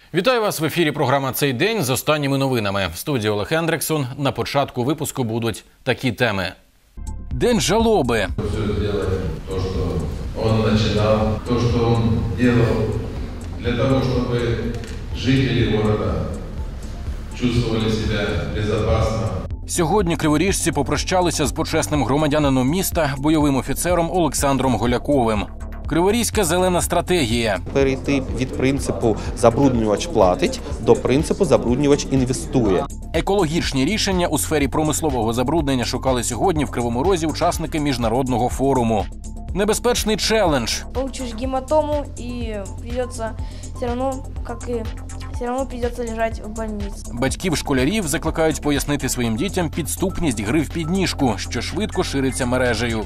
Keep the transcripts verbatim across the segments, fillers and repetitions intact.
Вітаю вас в ефірі програма «Цей день» з останніми новинами. В студії Олег Ендриксон. На початку випуску будуть такі теми. День жалоби. Все сделаем то, что он начинал, то, что он делал для того, чтобы жители города чувствовали себя безопасно. Сьогодні криворіжці попрощалися з почесним громадянином міста, бойовим офіцером Олександром Голяковим. Криворізька зелена стратегія. Перейти від принципу «забруднювач платить» до принципу «забруднювач інвестує». Екологічні рішення у сфері промислового забруднення шукали сьогодні в Кривому Розі учасники міжнародного форуму. Небезпечний челендж. Получишь гематому и придется все равно, как и все равно придется лежать в больнице. Батьків школярів закликають пояснити своїм дітям підступність гри в підніжку, що швидко шириться мережею.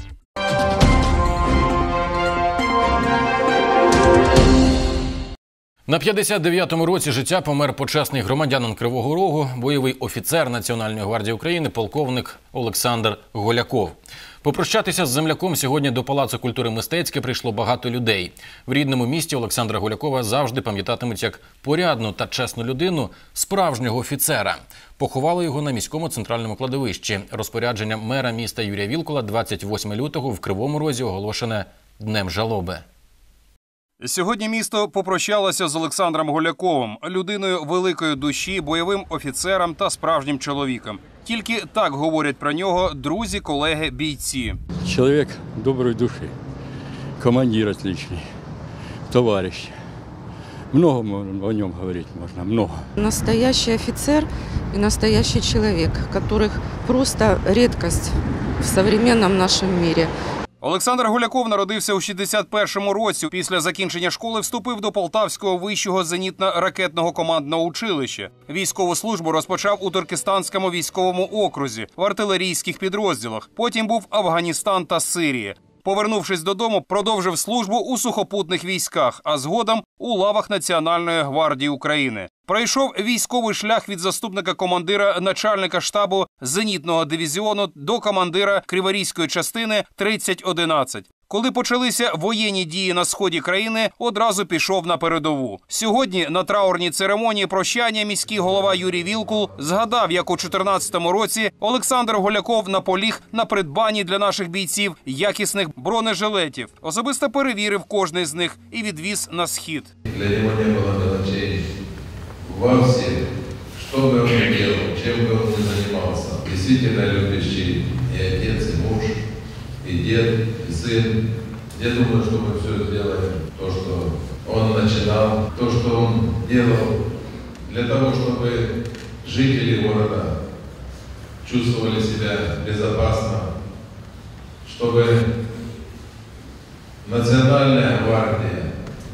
На п'ятдесят дев'ятому році життя помер почесний громадянин Кривого Рогу, бойовий офіцер Національної гвардії України, полковник Олександр Голяков. Попрощатися з земляком сьогодні до Палацу культури Мистецьке прийшло багато людей. В рідному місті Олександра Голякова завжди пам'ятатимуть як порядну та чесну людину, справжнього офіцера. Поховали його на міському центральному кладовищі. Розпорядженням мера міста Юрія Вілкула двадцять восьмого лютого в Кривому Розі оголошене Днем жалоби. Сьогодні місто попрощалося з Олександром Голяковим, людиною великої душі, бойовим офіцером та справжнім чоловіком. Тільки так говорять про нього друзі, колеги, бійці. Чоловік доброї душі, командир отличний, товариш. Много о нем говорить можно, много. Настоящий офицер и настоящий человек, которых просто редкость в современном нашем мире. Олександр Голяков народився у шістдесят першому році. Після закінчення школи вступив до Полтавського вищого зенітно-ракетного командного училища. Військову службу розпочав у Туркестанському військовому окрузі, в артилерійських підрозділах. Потім був Афганістан та Сирія. Повернувшись додому, продовжив службу у сухопутних військах, а згодом у лавах Національної гвардії України. Пройшов військовий шлях від заступника командира начальника штабу зенітного дивізіону до командира Криворізької частини тридцять одинадцять. Коли почалися воєнні дії на сході країни, одразу пішов на передову. Сьогодні на траурній церемонії прощання міський голова Юрій Вілкул згадав, як у чотирнадцятому році Олександр Голяков наполіг на придбанні для наших бійців якісних бронежилетів. Особисто перевірив кожний з них і відвіз на схід. Для нього не було мелочей. Во всем, что бы он ни делал, чем бы он ни занимался, действительно любящий и отец, и муж, и дед, и сын. Я думаю, что мы все сделаем, то, что он начинал, то, что он делал, для того, чтобы жители города чувствовали себя безопасно, чтобы Национальная гвардия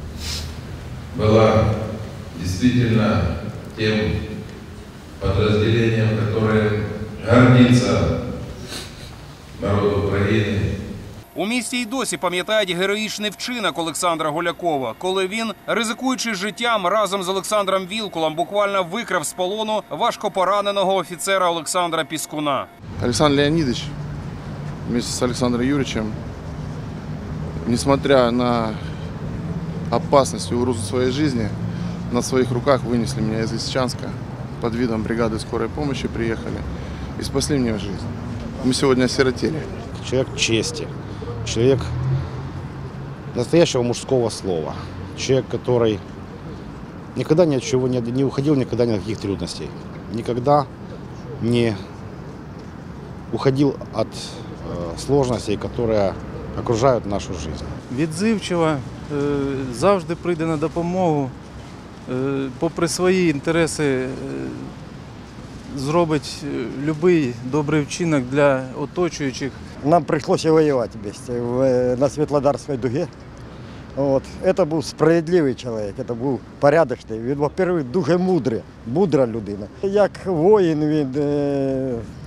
была действительно тем подразделением, которое гордится народ України. У місті й досі пам'ятають героїчний вчинок Олександра Голякова, коли він, ризикуючи життям, разом з Олександром Вілкулом буквально викрав з полону важкопораненого офіцера Олександра Піскуна. Олександр Леонідович вместе с Александром Юрьевичем, несмотря на опасность и угрозу своей жизни, на своих руках вынесли меня из Лисичанска, под видом бригады скорой помощи приехали и спасли мне жизнь. Мы сегодня осиротели. Человек чести, человек настоящего мужского слова, человек, который никогда ни от чего не, не уходил, никогда ни от каких трудностей, никогда не уходил от э, сложностей, которые окружают нашу жизнь. Відзивчива, завжди прийде на допомогу. Попри свої інтереси, зробить будь-який добрий вчинок для оточуючих. Нам прийшлося воювати на Світлодарській дугі. От. Це був справедливий чоловік, це був порядочний. Він, во-первых, дуже мудрий, мудра людина. Як воїн він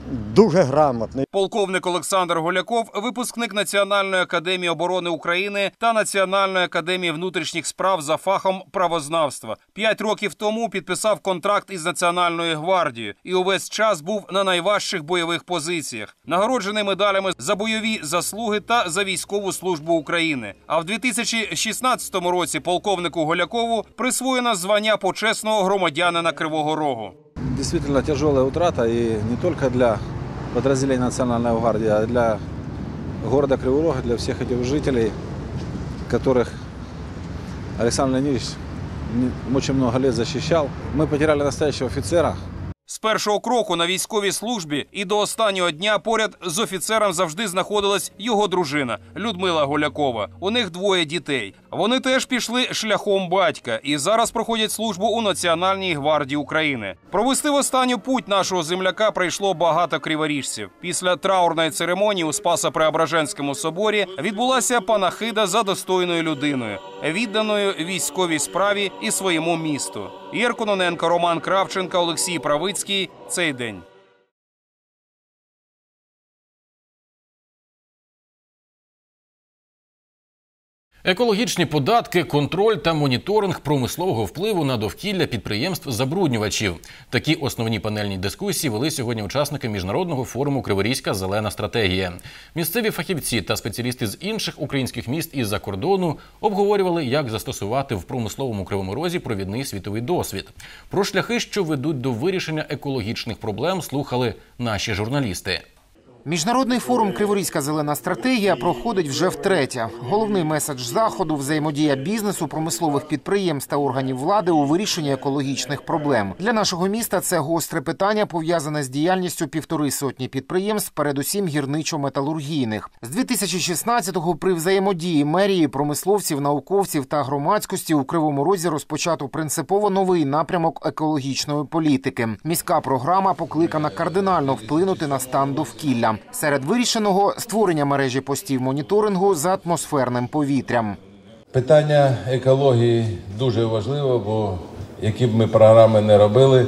дуже грамотний. Полковник Олександр Голяков – випускник Національної академії оборони України та Національної академії внутрішніх справ за фахом правознавства. П'ять років тому підписав контракт із Національною гвардією і увесь час був на найважчих бойових позиціях. Нагороджений медалями за бойові заслуги та за військову службу України. А в дві тисячі шістнадцятому році полковнику Голякову присвоєно звання почесного громадянина Кривого Рогу. Действительно тяжелая утрата, и не только для подразделения Национальной гвардии, а для города Кривого Рога, для всех этих жителей, которых Александр Леонидович очень много лет защищал. Мы потеряли настоящего офицера. З першого кроку на військовій службі і до останнього дня поряд з офіцером завжди знаходилась його дружина Людмила Голякова. У них двоє дітей. Вони теж пішли шляхом батька і зараз проходять службу у Національній гвардії України. Провести в останню путь нашого земляка прийшло багато криворіжців. Після траурної церемонії у Спасо-Преображенському соборі відбулася панахида за достойною людиною, відданою військовій справі і своєму місту. Ігор Кононенко, Роман Кравченко, Олексій Правицький. Цей день. Екологічні податки, контроль та моніторинг промислового впливу на довкілля підприємств-забруднювачів. Такі основні панельні дискусії вели сьогодні учасники міжнародного форуму «Криворізька зелена стратегія». Місцеві фахівці та спеціалісти з інших українських міст із-за кордону обговорювали, як застосувати в промисловому Кривому Розі провідний світовий досвід. Про шляхи, що ведуть до вирішення екологічних проблем, слухали наші журналісти. Міжнародний форум «Криворізька зелена стратегія» проходить вже втретє. Головний меседж заходу – взаємодія бізнесу, промислових підприємств та органів влади у вирішенні екологічних проблем. Для нашого міста це гостре питання, пов'язане з діяльністю півтори сотні підприємств, передусім гірничо-металургійних. З дві тисячі шістнадцятого при взаємодії мерії, промисловців, науковців та громадськості у Кривому Розі розпочато принципово новий напрямок екологічної політики. Міська програма покликана кардинально вплинути на стан довкілля. Серед вирішеного – створення мережі постів моніторингу за атмосферним повітрям. Питання екології дуже важливо, бо які б ми програми не робили,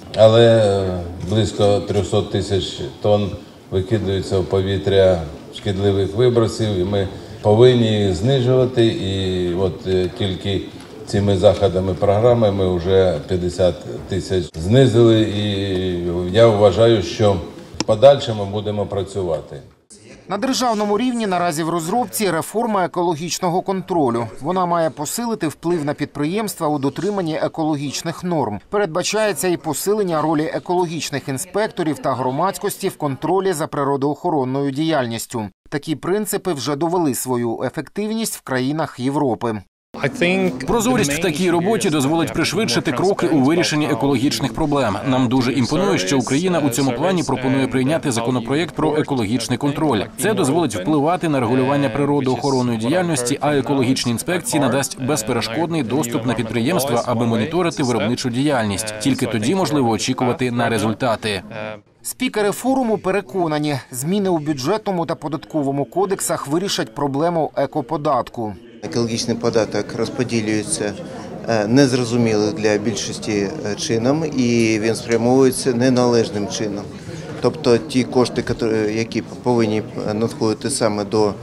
але близько трьохсот тисяч тонн викидаються в повітря шкідливих вибросів, і ми повинні знижувати. І от тільки цими заходами програми ми вже п'ятдесят тисяч знизили, і я вважаю, що в подальшому будемо працювати. На державному рівні наразі в розробці реформа екологічного контролю. Вона має посилити вплив на підприємства у дотриманні екологічних норм. Передбачається і посилення ролі екологічних інспекторів та громадськості в контролі за природоохоронною діяльністю. Такі принципи вже довели свою ефективність в країнах Європи. Прозорість в такій роботі дозволить пришвидшити кроки у вирішенні екологічних проблем. Нам дуже імпонує, що Україна у цьому плані пропонує прийняти законопроєкт про екологічний контроль. Це дозволить впливати на регулювання природоохоронної діяльності, а екологічні інспекції надасть безперешкодний доступ на підприємства, аби моніторити виробничу діяльність. Тільки тоді можливо очікувати на результати. Спікери форуму переконані, зміни у бюджетному та податковому кодексах вирішать проблему екоподатку. Екологічний податок розподілюється незрозумілим для більшості чином і він спрямовується неналежним чином. Тобто ті кошти, які повинні надходити саме до,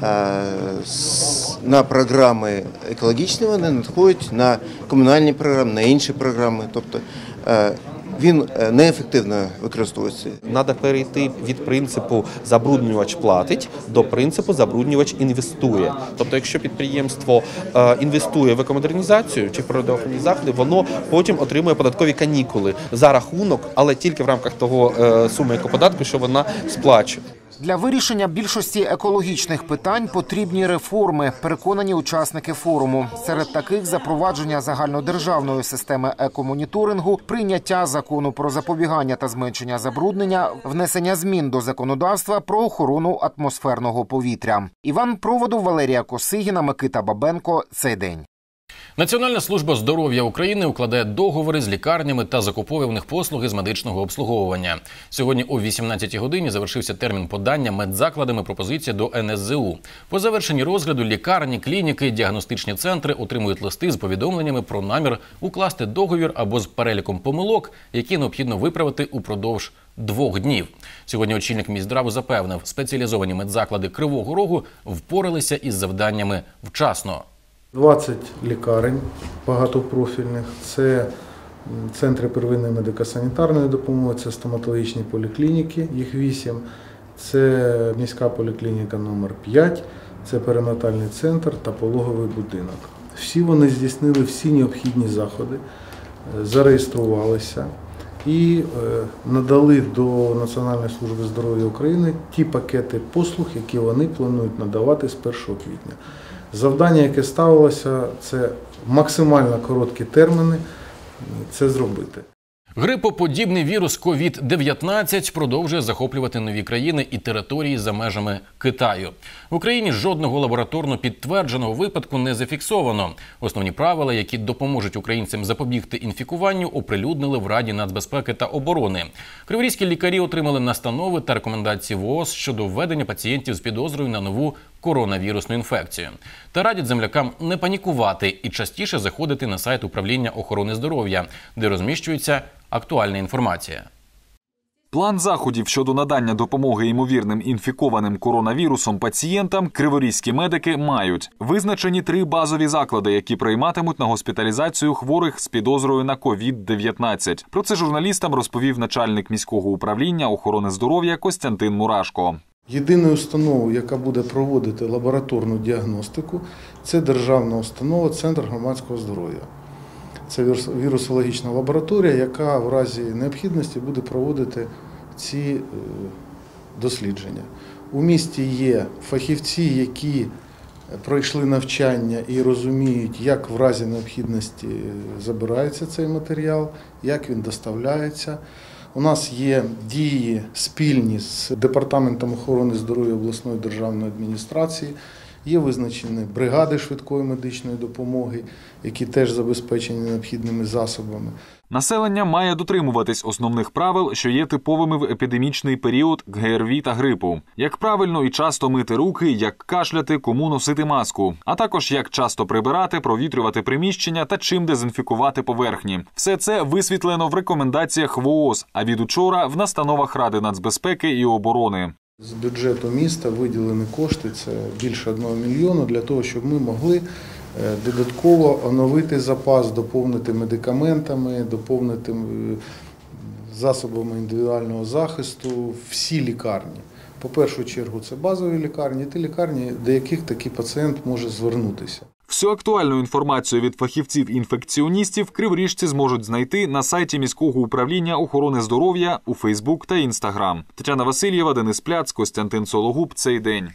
на програми екологічні, вони надходять на комунальні програми, на інші програми. Тобто він неефективно використовується. Треба перейти від принципу «забруднювач платить» до принципу «забруднювач інвестує». Тобто, якщо підприємство інвестує в екомодернізацію чи в природоохоронні заходи, воно потім отримує податкові канікули за рахунок, але тільки в рамках того суми екоподатку, що вона сплачує. Для вирішення більшості екологічних питань потрібні реформи, переконані учасники форуму. Серед таких – запровадження загальнодержавної системи екомоніторингу, прийняття закону про запобігання та зменшення забруднення, внесення змін до законодавства про охорону атмосферного повітря. Іван Проводов, Валерія Косигіна, Микита Бабенко. Цей день. Національна служба здоров'я України укладає договори з лікарнями та закуповує в них послуги з медичного обслуговування. Сьогодні о вісімнадцятій годині завершився термін подання медзакладами пропозиції до ен ес зе у. По завершенні розгляду лікарні, клініки, діагностичні центри отримують листи з повідомленнями про намір укласти договір або з переліком помилок, які необхідно виправити упродовж двох днів. Сьогодні очільник Мінздраву запевнив, спеціалізовані медзаклади Кривого Рогу впоралися із завданнями вчасно. двадцять лікарень багатопрофільних, це центри первинної медико-санітарної допомоги, це стоматологічні поліклініки, їх вісім, це міська поліклініка номер п'ять, це перинатальний центр та пологовий будинок. Всі вони здійснили всі необхідні заходи, зареєструвалися і надали до Національної служби здоров'я України ті пакети послуг, які вони планують надавати з першого квітня. Завдання, яке ставилося, це максимально короткі терміни це зробити. Грипоподібний вірус ковід дев'ятнадцять продовжує захоплювати нові країни і території за межами Китаю. В Україні жодного лабораторно підтвердженого випадку не зафіксовано. Основні правила, які допоможуть українцям запобігти інфікуванню, оприлюднили в Раді нацбезпеки та оборони. Криворізькі лікарі отримали настанови та рекомендації ВООЗ щодо введення пацієнтів з підозрою на нову коронавірусну інфекцію. Та радять землякам не панікувати і частіше заходити на сайт Управління охорони здоров'я, де розміщується актуальна інформація. План заходів щодо надання допомоги ймовірним інфікованим коронавірусом пацієнтам криворізькі медики мають. Визначені три базові заклади, які прийматимуть на госпіталізацію хворих з підозрою на ковід дев'ятнадцять. Про це журналістам розповів начальник міського управління охорони здоров'я Костянтин Мурашко. Єдиною установою, яка буде проводити лабораторну діагностику, це державна установа «Центр громадського здоров'я». Це вірусологічна лабораторія, яка в разі необхідності буде проводити ці дослідження. У місті є фахівці, які пройшли навчання і розуміють, як в разі необхідності забирається цей матеріал, як він доставляється. У нас є дії спільні з Департаментом охорони здоров'я обласної державної адміністрації, є визначені бригади швидкої медичної допомоги, які теж забезпечені необхідними засобами. Населення має дотримуватись основних правил, що є типовими в епідемічний період ге ер ві та грипу. Як правильно і часто мити руки, як кашляти, кому носити маску. А також як часто прибирати, провітрювати приміщення та чим дезінфікувати поверхні. Все це висвітлено в рекомендаціях ВООЗ, а від учора в настановах Ради нацбезпеки і оборони. З бюджету міста виділені кошти, це більше одного мільйону, для того, щоб ми могли додатково оновити запас, доповнити медикаментами, доповнити засобами індивідуального захисту всі лікарні. По першу чергу це базові лікарні, ті лікарні, до яких такий пацієнт може звернутися. Всю актуальну інформацію від фахівців-інфекціоністів криворіжці зможуть знайти на сайті міського управління охорони здоров'я, у Фейсбук та Інстаграм. Тетяна Васильєва, Денис Пляц, Костянтин Сологуб. Цей день.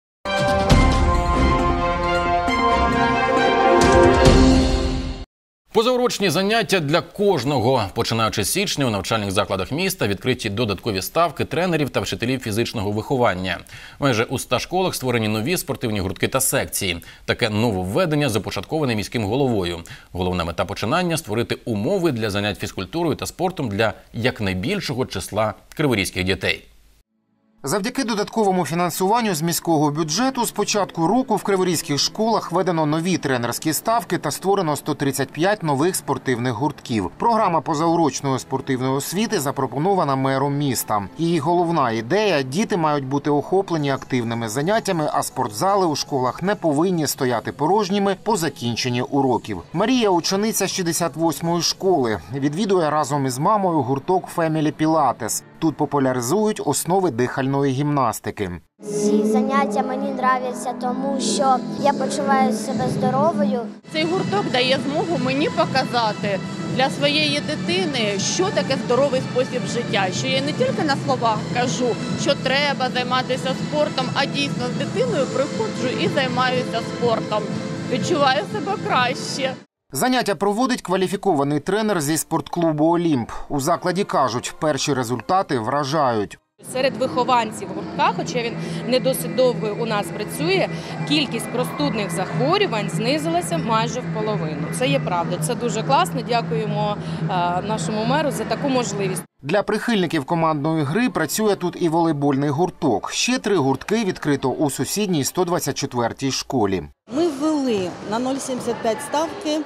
Позаурочні заняття для кожного. Починаючи з січня у навчальних закладах міста відкриті додаткові ставки тренерів та вчителів фізичного виховання. Майже у ста школах створені нові спортивні гуртки та секції. Таке нововведення започатковане міським головою. Головна мета починання – створити умови для занять фізкультурою та спортом для якнайбільшого числа криворізьких дітей. Завдяки додатковому фінансуванню з міського бюджету з початку року в криворізьких школах введено нові тренерські ставки та створено сто тридцять п'ять нових спортивних гуртків. Програма позаурочної спортивної освіти запропонована мером міста. Її головна ідея – діти мають бути охоплені активними заняттями, а спортзали у школах не повинні стояти порожніми по закінченні уроків. Марія – учениця шістдесят восьмої школи. Відвідує разом із мамою гурток «Фемілі Пілатес». Тут популяризують основи дихальної гімнастики. Ці заняття мені подобаються, тому що я почуваю себе здоровою. Цей гурток дає змогу мені показати для своєї дитини, що таке здоровий спосіб життя. Що я не тільки на словах кажу, що треба займатися спортом, а дійсно з дитиною приходжу і займаюся спортом. Відчуваю себе краще. Заняття проводить кваліфікований тренер зі спортклубу «Олімп». У закладі кажуть, перші результати вражають. Серед вихованців гуртка, хоча він не досить довго у нас працює, кількість простудних захворювань знизилася майже в половину. Це є правда. Це дуже класно. Дякуємо нашому меру за таку можливість. Для прихильників командної гри працює тут і волейбольний гурток. Ще три гуртки відкрито у сусідній сто двадцять четвертій школі. Ми ввели на нуль сімдесят п'ять ставки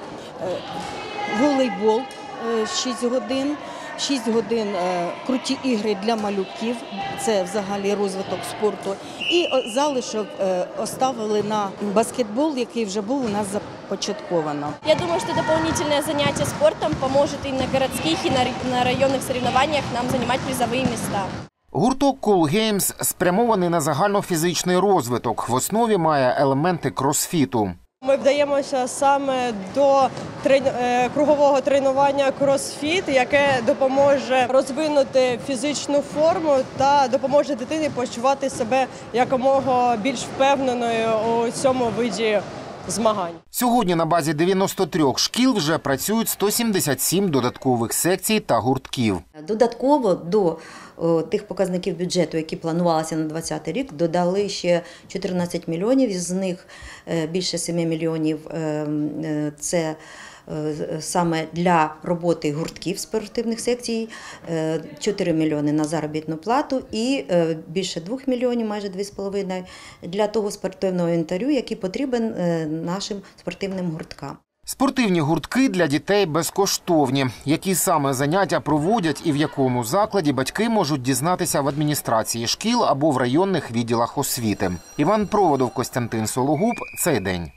волейбол шість годин. шість годин круті ігри для малюків, це взагалі розвиток спорту. І залишок оставили на баскетбол, який вже був у нас започатковано. Я думаю, що дополнительное заняття спортом поможет і на городських, і на районних соревнованиях нам займати призові місця. Гурток Cool Games спрямований на загальнофізичний розвиток. В основі має елементи кросфіту. Ми вдаємося саме до кругового тренування кросфіт, яке допоможе розвинути фізичну форму та допоможе дитині почувати себе якомога більш впевненою у цьому виді змагань. Сьогодні на базі дев'яноста трьох шкіл вже працюють сто сімдесят сім додаткових секцій та гуртків. Додатково до тих показників бюджету, які планувалися на двадцятий рік, додали ще чотирнадцять мільйонів, із них більше семи мільйонів – це саме для роботи гуртків спортивних секцій, чотири мільйони на заробітну плату і більше двох мільйонів, майже дві з половиною, для того спортивного інвентарю, який потрібен нашим спортивним гурткам. Спортивні гуртки для дітей безкоштовні. Які саме заняття проводять і в якому закладі, батьки можуть дізнатися в адміністрації шкіл або в районних відділах освіти. Іван Проводов, Костянтин Сологуб. Цей день.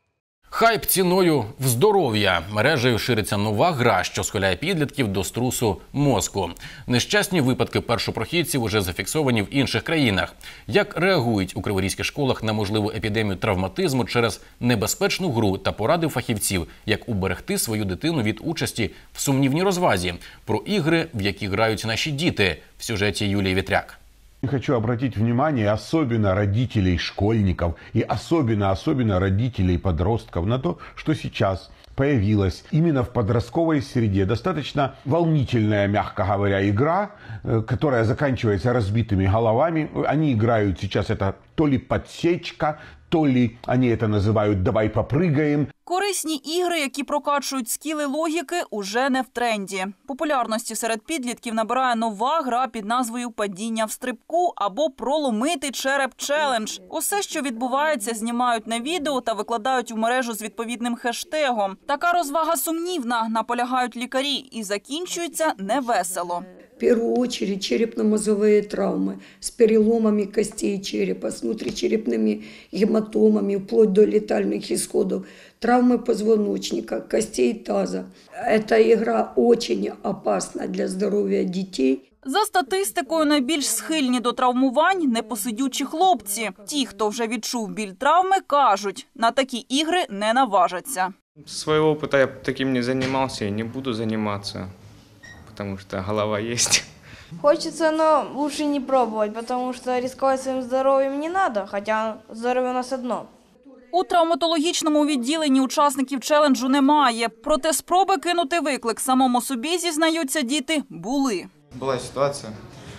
Хайп ціною в здоров'я. Мережею шириться нова гра, що схиляє підлітків до струсу мозку. Нещасні випадки першопрохідців уже зафіксовані в інших країнах. Як реагують у криворізьких школах на можливу епідемію травматизму через небезпечну гру та поради фахівців, як уберегти свою дитину від участі в сумнівній розвазі. Про ігри, в які грають наші діти, в сюжеті Юлії Вітряк. Я хочу обратить внимание особенно родителей школьников и особенно-особенно родителей подростков на то, что сейчас появилась именно в подростковой среде достаточно волнительная, мягко говоря, игра, которая заканчивается разбитыми головами. Они играют сейчас это то ли подсечка, то ли они это называют «давай попрыгаем». Корисні ігри, які прокачують скіли логіки, уже не в тренді. Популярності серед підлітків набирає нова гра під назвою «Падіння в стрибку» або «Проломити череп челендж». Усе, що відбувається, знімають на відео та викладають у мережу з відповідним хештегом. Така розвага сумнівна, наполягають лікарі, і закінчується невесело. В первую очередь черепно-мозговые травмы с переломами костей черепа, с внутричерепными гематомами, вплоть до летальных исходов, травмы позвоночника, костей таза. Эта игра очень опасна для здоровья детей. За статистикою, найбільш схильні до травмувань – непосидючі хлопці. Ті, хто вже відчув біль травми, кажуть, на такі ігри не наважаться. З свого опиту я таким не займався і не буду займатися. Потому что голова есть. Хочется, но лучше не пробовать, потому что рисковать своим здоровьем не надо, хотя здоровье у нас одно. У травматологічному відділенні учасників челенджу немає. Проте спроби кинути виклик самому собі, зізнаються діти, були. Була ситуація.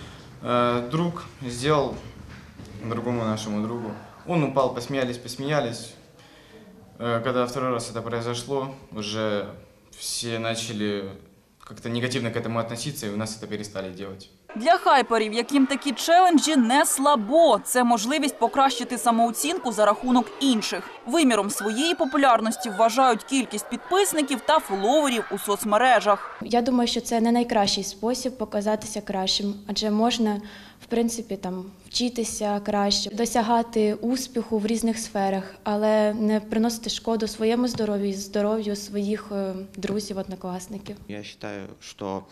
Друг зробив другому нашому другу. Он упал, посмеялись, посмеялись. Когда второй раз это произошло, уже все начали как-то негативно к этому относиться, и у нас это перестали делать. Для хайперів, яким такі челенджі не слабо. Це можливість покращити самооцінку за рахунок інших. Виміром своєї популярності вважають кількість підписників та фоловерів у соцмережах. Я думаю, що це не найкращий спосіб показатися кращим, адже можна, в принципі, там вчитися краще, досягати успіху в різних сферах, але не приносити шкоду своєму здоров'ю і здоров'ю своїх друзів, однокласників. Я вважаю, що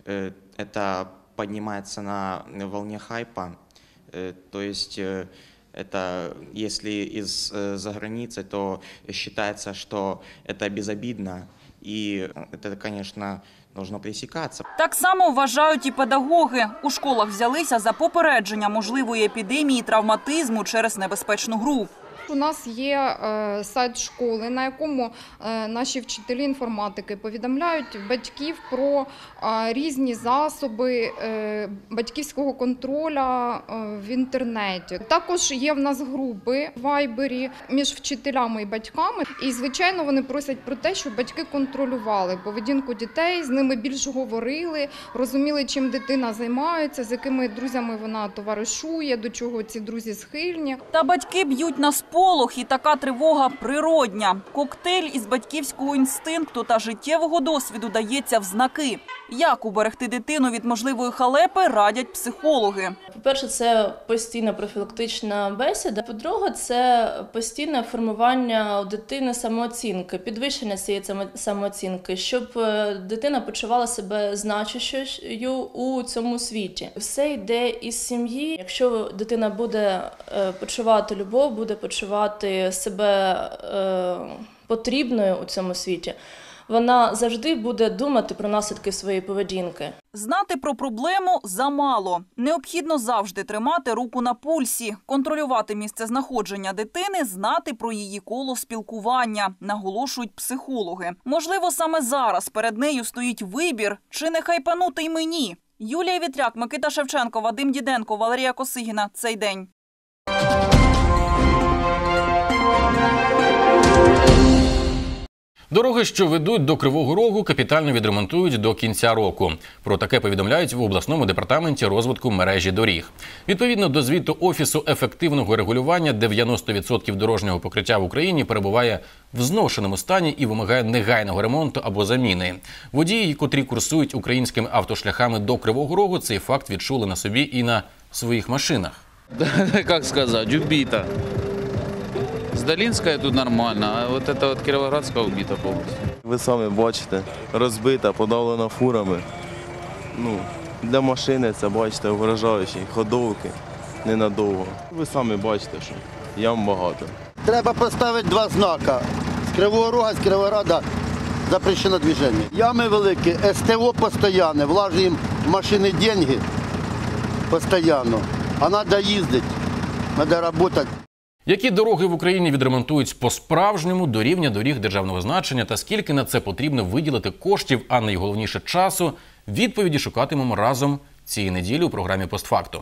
це поднимается на волне хайпа, то есть это, если из-за границы, то считается, что это безобидно, и это, конечно, должно пресекаться. Так само вважають і педагоги. У школах взялися за попередження можливої епідемії травматизму через небезпечну гру. У нас є е, сайт школи, на якому е, наші вчителі інформатики повідомляють батьків про е, різні засоби е, батьківського контроля е, в інтернеті. Також є в нас групи в Вайбері між вчителями і батьками. І, звичайно, вони просять про те, щоб батьки контролювали поведінку дітей, з ними більше говорили, розуміли, чим дитина займається, з якими друзями вона товаришує, до чого ці друзі схильні. Та батьки б'ють на сполох, і така тривога природня. Коктейль із батьківського інстинкту та життєвого досвіду дається в знаки. Як уберегти дитину від можливої халепи, радять психологи. По-перше, це постійна профілактична бесіда. По-друге, це постійне формування у дитини самооцінки, підвищення цієї самооцінки, щоб дитина почувала себе значущою у цьому світі. Все йде із сім'ї. Якщо дитина буде почувати любов, буде почувати себе потрібною у цьому світі, вона завжди буде думати про наслідки своєї поведінки. Знати про проблему замало. Необхідно завжди тримати руку на пульсі, контролювати місце знаходження дитини, знати про її коло спілкування, наголошують психологи. Можливо, саме зараз перед нею стоїть вибір, чи не хайпанути й мені. Юлія Вітряк, Микита Шевченко, Вадим Діденко, Валерія Косигіна. Цей день. Дороги, що ведуть до Кривого Рогу, капітально відремонтують до кінця року. Про таке повідомляють в обласному департаменті розвитку мережі доріг. Відповідно до звіту Офісу ефективного регулювання, дев'яносто відсотків дорожнього покриття в Україні перебуває в зношеному стані і вимагає негайного ремонту або заміни. Водії, котрі курсують українськими автошляхами до Кривого Рогу, цей факт відчули на собі і на своїх машинах. Як сказати, убита. З Долинська тут нормально, а от ця от Кіровоградська вбита повністю. Ви самі бачите, розбита, подавлена фурами. Ну, для машини це, бачите, вражаючі, ходовки, ненадовго. Ви самі бачите, що ям багато. Треба поставити два знака. З Кривого Рога, з Кіровограда запрещено движення. Ями великі, ес те о постійне, влажуємо в машини гроші постійно. А треба їздити, треба працювати. Які дороги в Україні відремонтують по-справжньому до рівня доріг державного значення та скільки на це потрібно виділити коштів, а найголовніше часу, відповіді шукатимемо разом цієї неділі у програмі «Постфактум».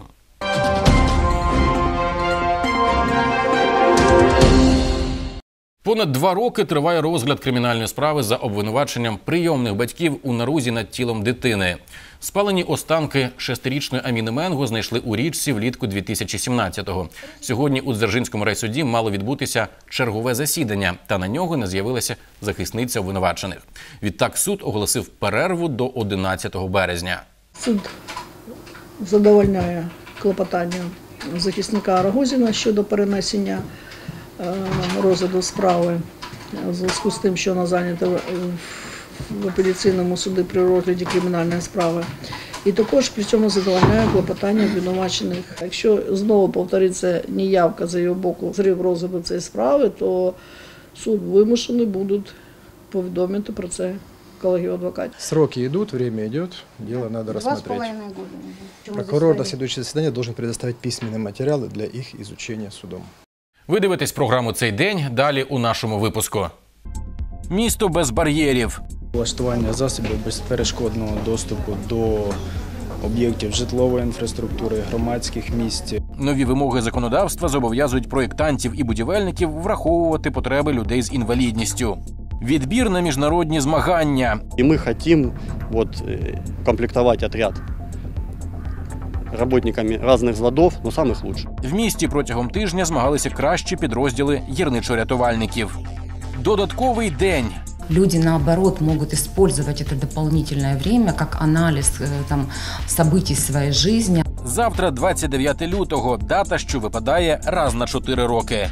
Понад два роки триває розгляд кримінальної справи за обвинуваченням прийомних батьків у нарузі над тілом дитини. Спалені останки шестирічної Аміни Менго знайшли у річці влітку дві тисячі сімнадцятого. Сьогодні у Дзержинському райсуді мало відбутися чергове засідання, та на нього не з'явилася захисниця обвинувачених. Відтак суд оголосив перерву до одинадцятого березня. Суд задовольняє клопотання захисника Рогозіна щодо перенесення розгляду справи у зв'язку з тим, що вона зайнята в апеляційному суді при розгляді кримінальної справи. І також при цьому задовольняє клопотання обвинувачених. Якщо знову повториться неявка з його боку зрив розгляду цієї справи, то суд вимушений буде повідомити про це колегію адвокатів. Сроки йдуть, время йде, дело надо рассмотреть. Два с половиной года. Прокурор до следующего заседания должен предоставить письменные материалы для их изучения судом. Ви дивитесь програму «Цей день», далі у нашому випуску. Місто без бар'єрів. Влаштування засобів безперешкодного доступу до об'єктів житлової інфраструктури, громадських місць. Нові вимоги законодавства зобов'язують проєктантів і будівельників враховувати потреби людей з інвалідністю. Відбір на міжнародні змагання. І ми хочемо от, комплектувати отряд работниками різних складів, але самих лучших. В місті протягом тижня змагалися кращі підрозділи гірничо-рятувальників. Додатковий день. Люди, наоборот, могут использовать это дополнительное время как анализ там, событий своей жизни. Завтра, двадцять дев'яте лютого, дата, що випадає раз на чотири роки.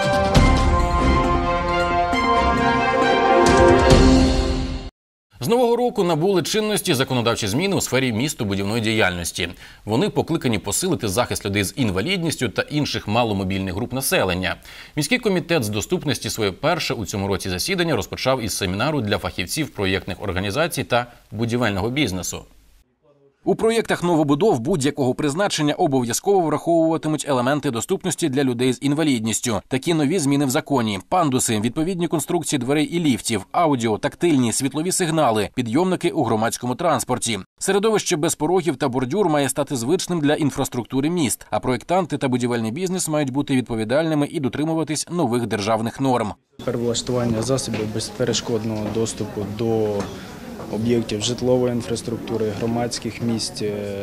З нового року набули чинності законодавчі зміни у сфері містобудівної діяльності. Вони покликані посилити захист людей з інвалідністю та інших маломобільних груп населення. Міський комітет з доступності своє перше у цьому році засідання розпочав із семінару для фахівців проєктних організацій та будівельного бізнесу. У проєктах новобудов будь-якого призначення обов'язково враховуватимуть елементи доступності для людей з інвалідністю. Такі нові зміни в законі: пандуси, відповідні конструкції дверей і ліфтів, аудіо, тактильні, світлові сигнали, підйомники у громадському транспорті. Середовище без порогів та бордюр має стати звичним для інфраструктури міст, а проєктанти та будівельний бізнес мають бути відповідальними і дотримуватись нових державних норм. Перевлаштування засобів безперешкодного доступу до об'єктів житлової інфраструктури, громадських місць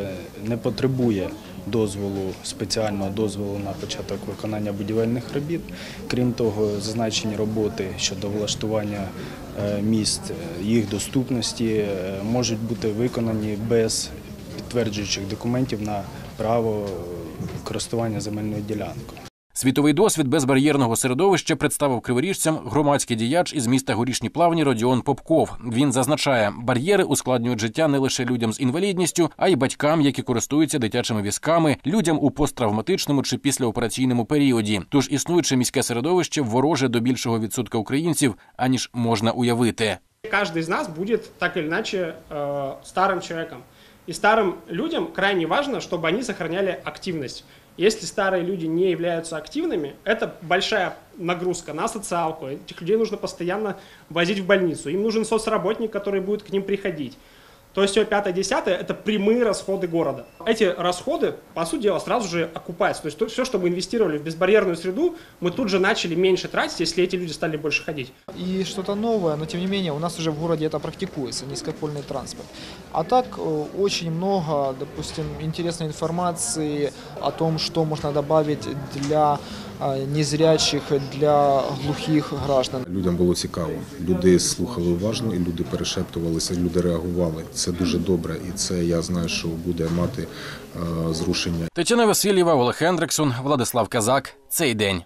не потребує дозволу, спеціального дозволу на початок виконання будівельних робіт. Крім того, зазначені роботи щодо влаштування міст, їх доступності можуть бути виконані без підтверджуючих документів на право користування земельною ділянкою. Світовий досвід безбар'єрного середовища представив криворіжцям громадський діяч із міста Горішні Плавні Родіон Попков. Він зазначає, бар'єри ускладнюють життя не лише людям з інвалідністю, а й батькам, які користуються дитячими візками, людям у посттравматичному чи післяопераційному періоді. Тож існуюче міське середовище вороже до більшого відсотка українців, аніж можна уявити. Каждый из нас будет так или иначе э, старым человеком. И старым людям крайне важно, чтобы они сохраняли активность. Если старые люди не являются активными, это большая нагрузка на социалку. Этих людей нужно постоянно возить в больницу. Им нужен соцработник, который будет к ним приходить. То есть все пятое-десятое – это прямые расходы города. Эти расходы, по сути дела, сразу же окупаются. То есть все, что мы инвестировали в безбарьерную среду, мы тут же начали меньше тратить, если эти люди стали больше ходить. И что-то новое, но тем не менее у нас уже в городе это практикуется, низкопольный транспорт. А так очень много, допустим, интересной информации о том, что можно добавить для незрячих, для глухих граждан. Людям було цікаво. Люди слухали уважно, і люди перешептувалися, люди реагували. Це дуже добре, і це, я знаю, що буде мати е, зрушення. Тетяна Васильєва, Олег Хендриксон, Владислав Казак. Цей день.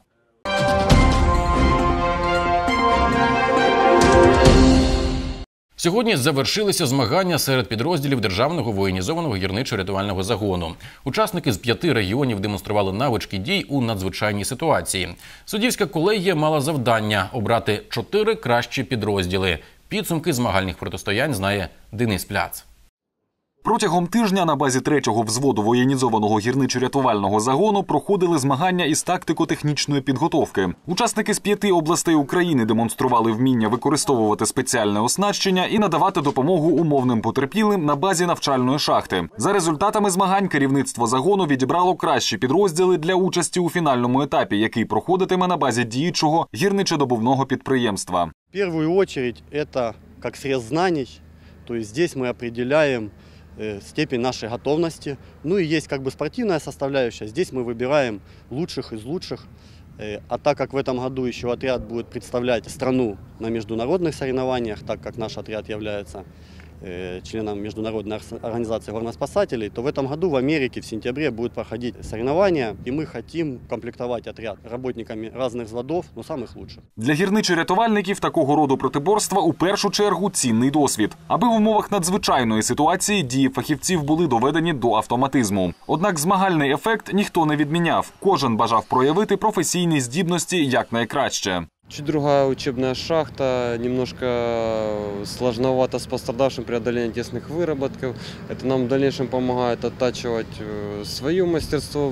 Сьогодні завершилися змагання серед підрозділів Державного воєнізованого гірничо-рятувального загону. Учасники з п'яти регіонів демонстрували навички дій у надзвичайній ситуації. Суддівська колегія мала завдання – обрати чотири кращі підрозділи. Підсумки змагальних протистоянь знає Денис Пляц. Протягом тижня на базі третього взводу воєнізованого гірничо-рятувального загону проходили змагання із тактико-технічної підготовки. Учасники з п'яти областей України демонстрували вміння використовувати спеціальне оснащення і надавати допомогу умовним потерпілим на базі навчальної шахти. За результатами змагань керівництво загону відібрало кращі підрозділи для участі у фінальному етапі, який проходитиме на базі діючого гірничодобувного підприємства. В першу чергу це як срез знаний, тобто здесь ми определяємо степень нашей готовности. Ну и есть как бы спортивная составляющая. Здесь мы выбираем лучших из лучших. А так как в этом году еще отряд будет представлять страну на международных соревнованиях, так как наш отряд является членом международной организации горноспасателей, то в этом году в Америке в сентябре будут проходить соревнования, и мы хотим комплектовать отряд работниками разных взводов, но самых лучших. Для гірничо-рятувальників такого роду протиборства у першу чергу цінний досвід, аби в умовах надзвичайної ситуації дії фахівців були доведені до автоматизму. Однак змагальний ефект ніхто не відміняв. Кожен бажав проявити професійні здібності якнайкраще. Чуть другая учебная шахта, немножко сложновато с пострадавшим преодоление тесных выработков. Это нам в дальнейшем помогает оттачивать свое мастерство,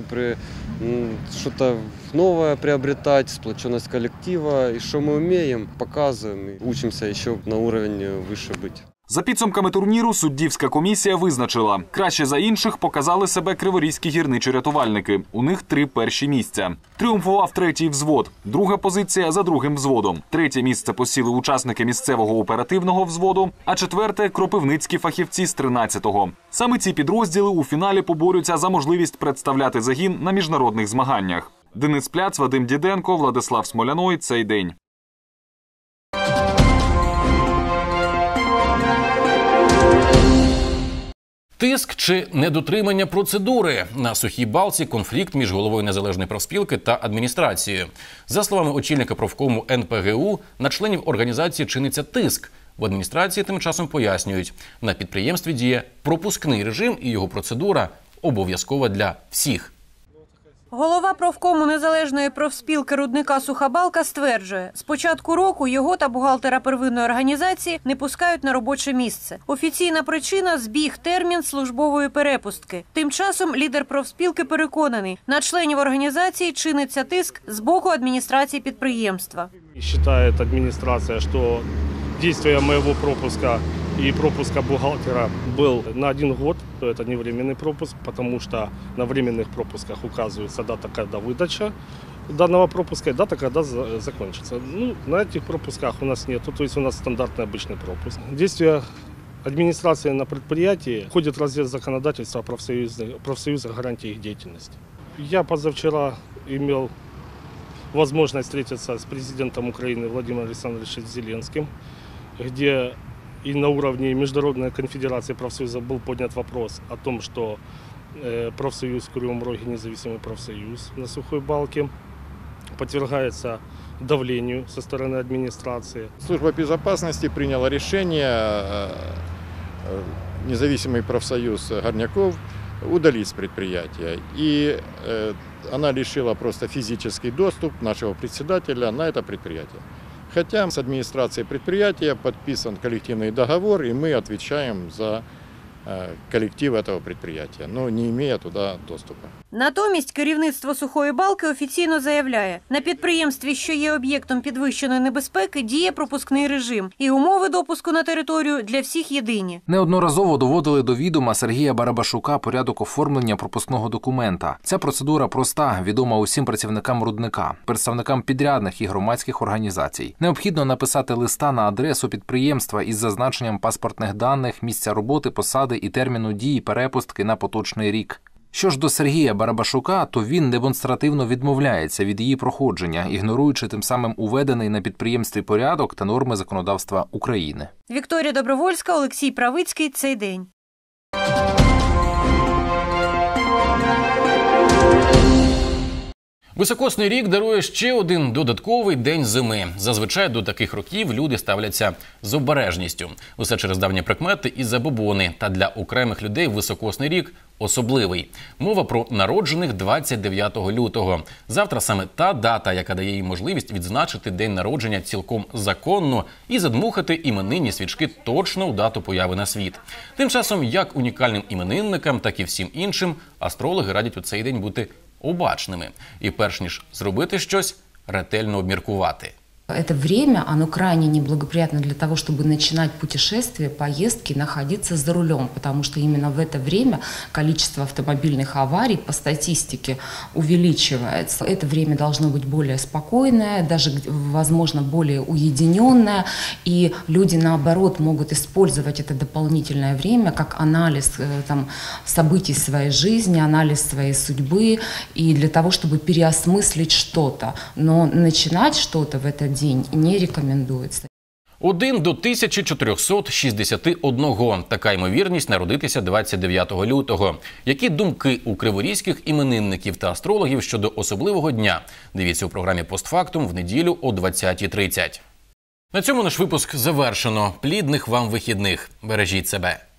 что-то новое приобретать, сплоченность коллектива. И что мы умеем, показываем и учимся еще на уровень выше быть. За підсумками турніру суддівська комісія визначила, краще за інших показали себе криворізькі гірничо-рятувальники. У них три перші місця. Тріумфував третій взвод, друга позиція за другим взводом. Третє місце посіли учасники місцевого оперативного взводу, а четверте – кропивницькі фахівці з тринадцятого. Саме ці підрозділи у фіналі поборються за можливість представляти загін на міжнародних змаганнях. Денис Пляц, Вадим Діденко, Владислав Смоляной. Цей день. Тиск чи недотримання процедури? На Сухій Балці конфлікт між головою незалежної профспілки та адміністрацією. За словами очільника профкому ен пе ге у, на членів організації чиниться тиск. В адміністрації тим часом пояснюють, на підприємстві діє пропускний режим і його процедура обов'язкова для всіх. Голова профкому незалежної профспілки рудника «Суха-Балка» стверджує, з початку року його та бухгалтера первинної організації не пускають на робоче місце. Офіційна причина – збіг термін службової перепустки. Тим часом лідер профспілки переконаний, на членів організації чиниться тиск з боку адміністрації підприємства. Вважає адміністрація, що дія моєго пропуска и пропуска бухгалтера был на один год, то это не временный пропуск, потому что на временных пропусках указывается дата, когда выдача данного пропуска и дата, когда закончится. Ну, на этих пропусках у нас нету, то есть у нас стандартный обычный пропуск. Действия администрации на предприятии входит в разрез законодательства о профсоюзах, профсоюзах гарантии их деятельности. Я позавчера имел возможность встретиться с президентом Украины Владимиром Александровичем Зеленским, где и на уровне Международной конфедерации профсоюзов был поднят вопрос о том, что профсоюз в Кривом Роге, независимый профсоюз на Сухой Балке, подвергается давлению со стороны администрации. Служба безопасности приняла решение независимый профсоюз горняков удалить с предприятия. И она лишила просто физический доступ нашего председателя на это предприятие. Хотя с администрацией предприятия подписан коллективный договор, и мы отвечаем за колектив этого предприятия, но не имея туда доступу. Натомість керівництво «Сухої Балки» офіційно заявляє, на підприємстві, що є об'єктом підвищеної небезпеки, діє пропускний режим. І умови допуску на територію для всіх єдині. Неодноразово доводили до відома Сергія Барабашука порядок оформлення пропускного документа. Ця процедура проста, відома усім працівникам рудника, представникам підрядних і громадських організацій. Необхідно написати листа на адресу підприємства із зазначенням паспортних даних, місця роботи, посади і терміну дії перепустки на поточний рік. Що ж до Сергія Барабашука, то він демонстративно відмовляється від її проходження, ігноруючи тим самим уведений на підприємстві порядок та норми законодавства України. Вікторія Добровольська, Олексій Правицький. Цей день. Високосний рік дарує ще один додатковий день зими. Зазвичай до таких років люди ставляться з обережністю. Усе через давні прикмети і забобони. Та для окремих людей високосний рік особливий. Мова про народжених двадцять дев'ятого лютого. Завтра саме та дата, яка дає їм можливість відзначити день народження цілком законно і задмухати іменинні свічки точно у дату появи на світ. Тим часом, як унікальним іменинникам, так і всім іншим, астрологи радять у цей день бути обачними. І перш ніж зробити щось, ретельно обміркувати. Это время, оно крайне неблагоприятно для того, чтобы начинать путешествия, поездки, находиться за рулем, потому что именно в это время количество автомобильных аварий по статистике увеличивается. Это время должно быть более спокойное, даже, возможно, более уединенное, и люди, наоборот, могут использовать это дополнительное время как анализ там, событий своей жизни, анализ своей судьбы, и для того, чтобы переосмыслить что-то. Но начинать что-то в этот день не рекомендується. Один до тисячі чотирьохсот шістдесяти одного. Така ймовірність народитися двадцять дев'ятого лютого. Які думки у криворізьких іменинників та астрологів щодо особливого дня? Дивіться у програмі «Постфактум» в неділю о двадцятій тридцять. На цьому наш випуск завершено. Плідних вам вихідних. Бережіть себе.